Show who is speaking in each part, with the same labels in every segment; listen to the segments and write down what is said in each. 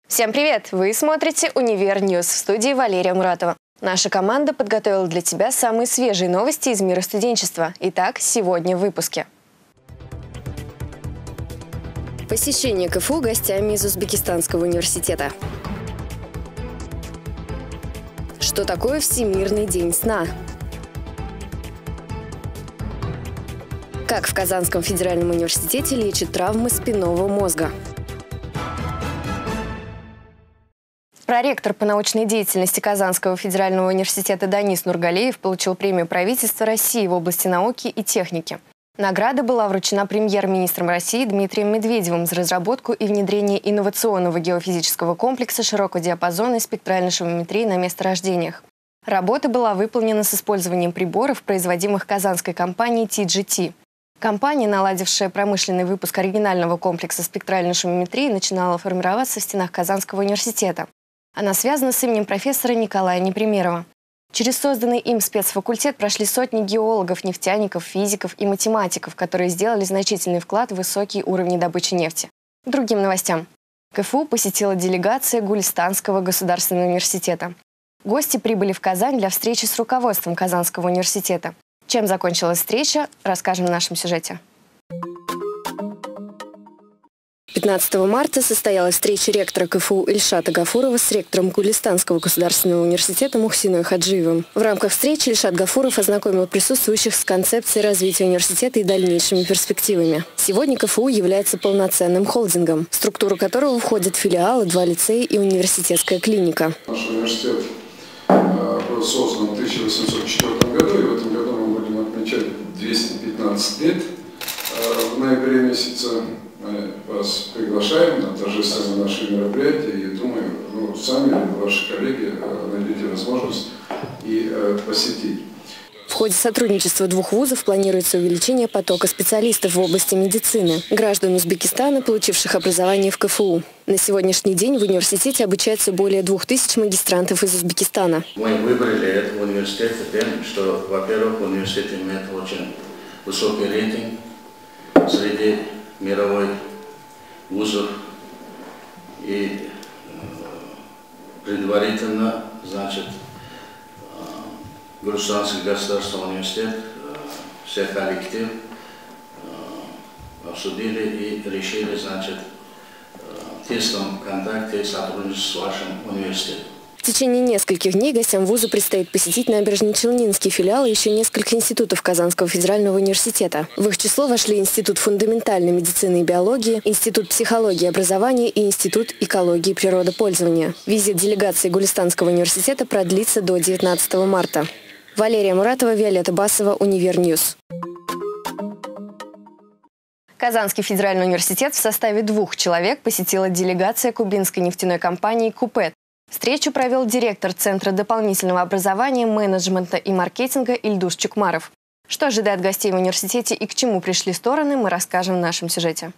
Speaker 1: Всем привет! Вы смотрите «Универ Ньюс», в студии Валерия Муратова. Наша команда подготовила для тебя самые свежие новости из мира студенчества. Итак, сегодня в выпуске. Посещение КФУ гостями из Узбекистанского университета. Что такое Всемирный день сна? Как в Казанском федеральном университете лечат травмы спинного мозга? Проректор по научной деятельности Казанского федерального университета Данис Нургалиев получил премию правительства России в области науки и техники. Награда была вручена премьер-министром России Дмитрием Медведевым за разработку и внедрение инновационного геофизического комплекса широкодиапазонной спектральной шумометрии на месторождениях. Работа была выполнена с использованием приборов, производимых казанской компанией TGT. Компания, наладившая промышленный выпуск оригинального комплекса спектральной шумометрии, начинала формироваться в стенах Казанского университета. Она связана с именем профессора Николая Непримерова. Через созданный им спецфакультет прошли сотни геологов, нефтяников, физиков и математиков, которые сделали значительный вклад в высокие уровни добычи нефти. К другим новостям. КФУ посетила делегация Гулистанского государственного университета. Гости прибыли в Казань для встречи с руководством Казанского университета. Чем закончилась встреча, расскажем в нашем сюжете. 15 марта состоялась встреча ректора КФУ Ильшата Гафурова с ректором Гулистанского государственного университета Мухсиной Хаджиевым. В рамках встречи Ильшат Гафуров ознакомил присутствующих с концепцией развития университета и дальнейшими перспективами. Сегодня КФУ является полноценным холдингом, в структуру которого входят филиалы, 2 лицея и университетская клиника.
Speaker 2: Наш университет был создан в 1804 году, и в этом году мы будем отмечать 215 лет. В ноябре месяце мы вас приглашаем на торжественное наше мероприятие, и думаю, сами ваши коллеги найдете возможность и посетить.
Speaker 1: В ходе сотрудничества 2 вузов планируется увеличение потока специалистов в области медицины, граждан Узбекистана, получивших образование в КФУ. На сегодняшний день в университете обучается более 2000 магистрантов из Узбекистана.
Speaker 3: Мы выбрали этот университет тем, что, во-первых, университет имеет очень высокий рейтинг среди мировой вузов, и предварительно, Гулистанский государственный университет, все коллектив обсудили и решили, в тесном контакте сотрудничать с вашим университетом.
Speaker 1: В течение нескольких дней гостям вуза предстоит посетить Набережно-Челнинский филиал и еще несколько институтов Казанского федерального университета. В их число вошли Институт фундаментальной медицины и биологии, Институт психологии и образования и Институт экологии и природопользования. Визит делегации Гулистанского университета продлится до 19 марта. Валерия Муратова, Виолетта Басова, Универ Ньюс. Казанский федеральный университет в составе 2 человек посетила делегация кубинской нефтяной компании «Купет». Встречу провел директор Центра дополнительного образования, менеджмента и маркетинга Ильдус Чукмаров. Что ожидает гостей в университете и к чему пришли стороны, мы расскажем в нашем сюжете.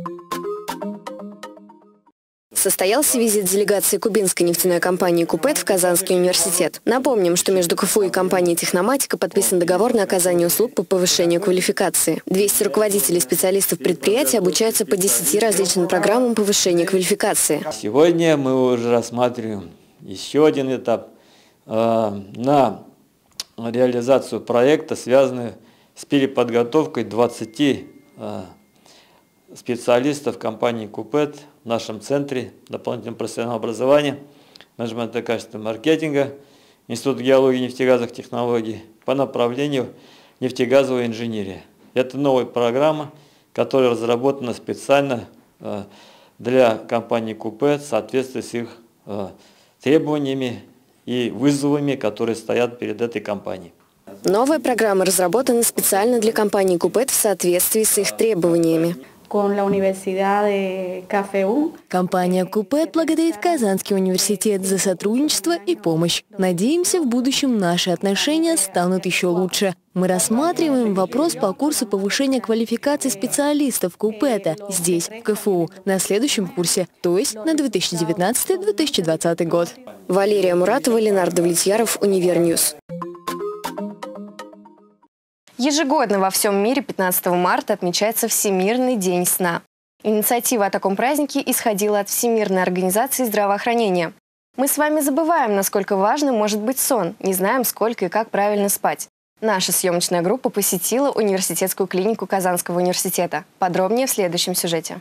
Speaker 1: Состоялся визит делегации кубинской нефтяной компании «Купет» в Казанский университет. Напомним, что между КФУ и компанией «Техноматика» подписан договор на оказание услуг по повышению квалификации. 200 руководителей и специалистов предприятия обучаются по 10 различным программам повышения квалификации.
Speaker 4: Сегодня мы уже рассматриваем еще один этап на реализацию проекта, связанный с переподготовкой 20 специалистов компании «Купет» в нашем центре дополнительного профессионального образования, менеджмента качественного маркетинга, Институт геологии и нефтегазовых технологий по направлению нефтегазовая инженерия. Это новая программа, которая разработана специально для компании «Купет» в соответствии с их требованиями и вызовами, которые стоят перед этой компанией.
Speaker 1: Новая программа разработана специально для компании «Купет» в соответствии с их требованиями.
Speaker 5: Компания «Купет» благодарит Казанский университет за сотрудничество и помощь. Надеемся, в будущем наши отношения станут еще лучше. Мы рассматриваем вопрос по курсу повышения квалификации специалистов КУПЭТа здесь, в КФУ, на следующем курсе, то есть на 2019-2020 год.
Speaker 1: Валерия Муратова, Ленардо Влетьяров, Универ Ньюс. Ежегодно во всем мире 15 марта отмечается Всемирный день сна. Инициатива о таком празднике исходила от Всемирной организации здравоохранения. Мы с вами забываем, насколько важным может быть сон, не знаем, сколько и как правильно спать. Наша съемочная группа посетила университетскую клинику Казанского университета. Подробнее в следующем сюжете.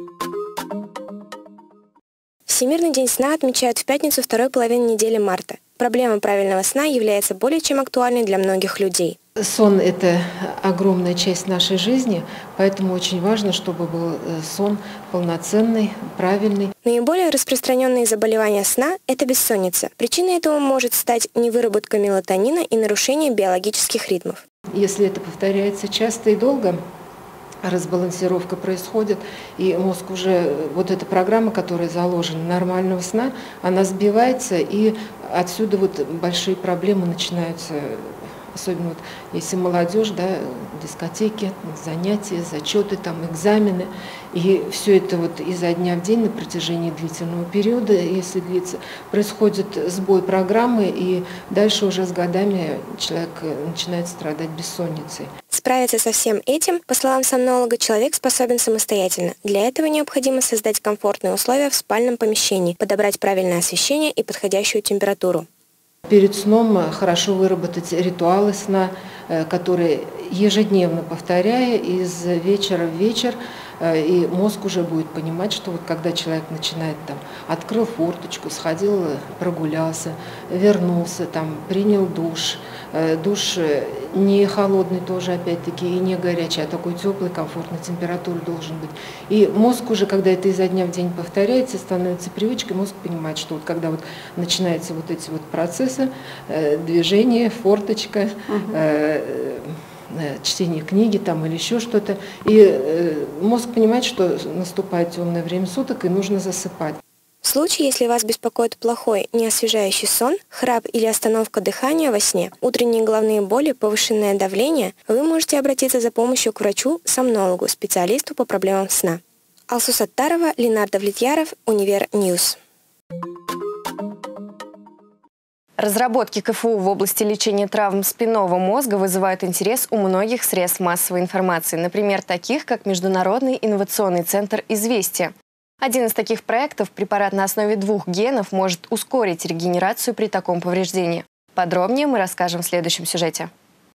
Speaker 6: Всемирный день сна отмечают в пятницу второй половины недели марта. Проблема правильного сна является более чем актуальной для многих людей.
Speaker 7: Сон – это огромная часть нашей жизни, поэтому очень важно, чтобы был сон полноценный, правильный.
Speaker 6: Наиболее распространенные заболевания сна – это бессонница. Причиной этого может стать невыработка мелатонина и нарушение биологических ритмов.
Speaker 7: Если это повторяется часто и долго, разбалансировка происходит, и мозг уже, вот эта программа, которая заложена нормального сна, она сбивается, и отсюда вот большие проблемы начинаются. Особенно вот, если молодежь, да, дискотеки, занятия, зачеты, там, экзамены. И все это вот изо дня в день на протяжении длительного периода, если длится, происходит сбой программы, и дальше уже с годами человек начинает страдать бессонницей.
Speaker 6: Справиться со всем этим, по словам сомнолога, человек способен самостоятельно. Для этого необходимо создать комфортные условия в спальном помещении, подобрать правильное освещение и подходящую температуру.
Speaker 7: Перед сном хорошо выработать ритуалы сна, которые ежедневно повторяя из вечера в вечер, и мозг уже будет понимать, что вот когда человек начинает там, открыл форточку, сходил, прогулялся, вернулся, там, принял душ, душ не холодный тоже, опять-таки, и не горячий, а такой теплый, комфортной температуры должен быть. И мозг уже, когда это изо дня в день повторяется, становится привычкой, мозг понимает, что вот когда вот начинаются вот эти вот процессы, движение, форточка, чтение книги там или еще что-то, и мозг понимает, что наступает темное время суток и нужно засыпать.
Speaker 6: В случае, если вас беспокоит плохой, неосвежающий сон, храп или остановка дыхания во сне, утренние головные боли, повышенное давление, вы можете обратиться за помощью к врачу-сомнологу, специалисту по проблемам сна. Алсу Саттарова, Ленардо Влетьяров, Универньюз.
Speaker 1: Разработки КФУ в области лечения травм спинного мозга вызывают интерес у многих средств массовой информации, например, таких как Международный инновационный центр «Известия». Один из таких проектов, препарат на основе 2 генов, может ускорить регенерацию при таком повреждении. Подробнее мы расскажем в следующем сюжете.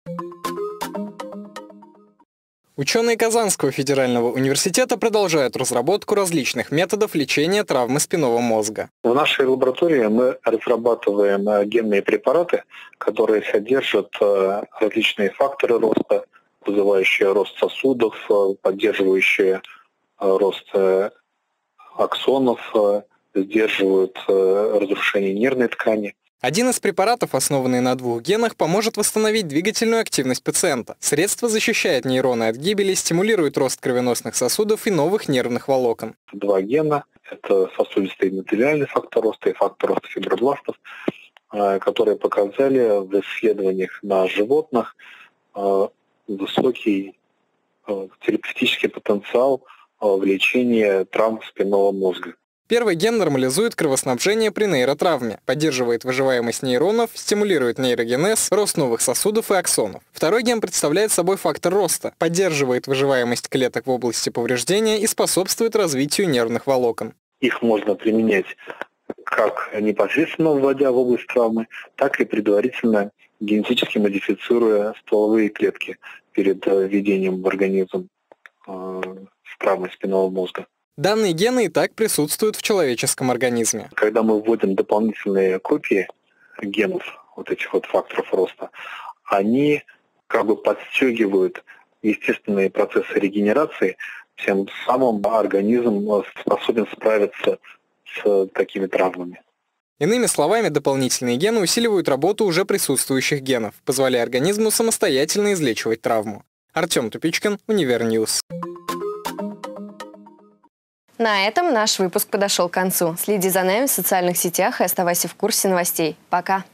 Speaker 8: Ученые Казанского федерального университета продолжают разработку различных методов лечения травмы спинного мозга.
Speaker 9: В нашей лаборатории мы разрабатываем генные препараты, которые содержат различные факторы роста, вызывающие рост сосудов, поддерживающие рост аксонов, сдерживают разрушение нервной ткани.
Speaker 8: Один из препаратов, основанный на 2 генах, поможет восстановить двигательную активность пациента. Средство защищает нейроны от гибели, стимулирует рост кровеносных сосудов и новых нервных волокон.
Speaker 9: 2 гена – это сосудистый эндотелиальный фактор роста и фактор роста фибробластов, которые показали в исследованиях на животных высокий терапевтический потенциал в лечении травм спинного мозга.
Speaker 8: Первый ген нормализует кровоснабжение при нейротравме, поддерживает выживаемость нейронов, стимулирует нейрогенез, рост новых сосудов и аксонов. Второй ген представляет собой фактор роста, поддерживает выживаемость клеток в области повреждения и способствует развитию нервных волокон.
Speaker 9: Их можно применять как непосредственно вводя в область травмы, так и предварительно генетически модифицируя стволовые клетки перед введением в организм травмы спинного мозга.
Speaker 8: Данные гены и так присутствуют в человеческом организме.
Speaker 9: Когда мы вводим дополнительные копии генов, вот этих вот факторов роста, они как бы подстегивают естественные процессы регенерации, тем самым организм способен справиться с такими травмами.
Speaker 8: Иными словами, дополнительные гены усиливают работу уже присутствующих генов, позволяя организму самостоятельно излечивать травму. Артем Тупичкин, Универньюз.
Speaker 1: На этом наш выпуск подошел к концу. Следи за нами в социальных сетях и оставайся в курсе новостей. Пока!